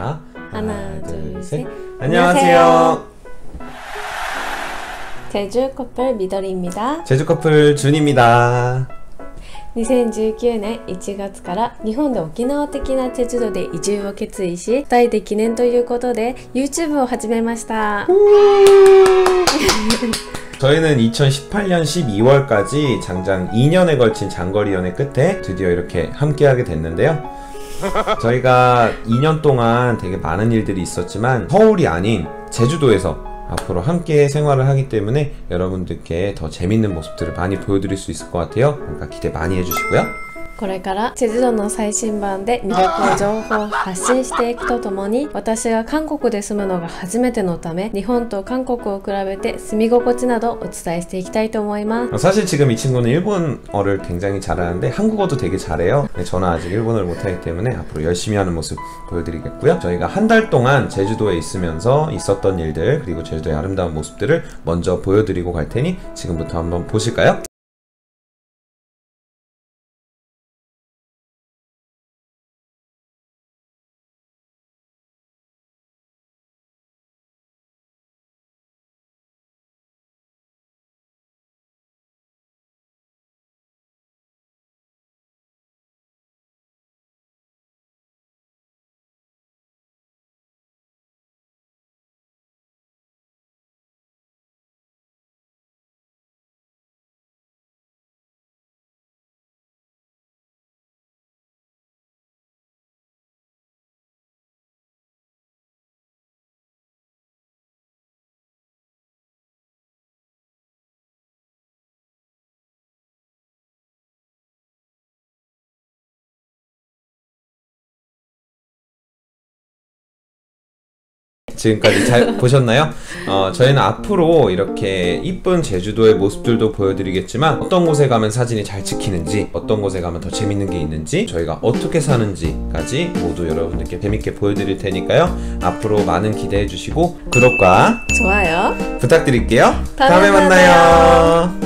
자, 하나, 둘, 셋. 안녕하세요. 제주 커플 미도리입니다. 제주 커플 준입니다. 2019年1月から日本で沖縄的なチェジュ島で移住を決意し、2人で記念ということで YouTube を始めました。 저희는 2018년 12월까지 장장 2년에 걸친 장거리 연애 끝에 드디어 이렇게 함께하게 됐는데요. 저희가 2년 동안 되게 많은 일들이 있었지만 서울이 아닌 제주도에서 앞으로 함께 생활을 하기 때문에 여러분들께 더 재밌는 모습들을 많이 보여드릴 수 있을 것 같아요. 그러니까 기대 많이 해주시고요. これからチェジュ島の最新版で魅力情報を発信していくとともに、私が韓国で住むのが初めてのため日本と韓国を比べて住み心地などお伝えしていきたいと思います。 사실 지금 이 친구는 일본어를 굉장히 잘하는데 한국어도 되게 잘해요. 저는 아직 일본어를 못하기 때문에 앞으로 열심히 하는 모습 보여드리겠고요. 저희가 한 달 동안 제주도에 있으면서 있었던 일들 그리고 제주도의 아름다운 모습들을 먼저 보여드리고 갈 테니 지금부터 한번 보실까요? 지금까지 잘 보셨나요? 저희는 앞으로 이렇게 이쁜 제주도의 모습들도 보여드리겠지만 어떤 곳에 가면 사진이 잘 찍히는지 어떤 곳에 가면 더 재밌는 게 있는지 저희가 어떻게 사는지까지 모두 여러분들께 재밌게 보여드릴 테니까요. 앞으로 많은 기대해 주시고 구독과 좋아요 부탁드릴게요. 다음에 다음에 만나요.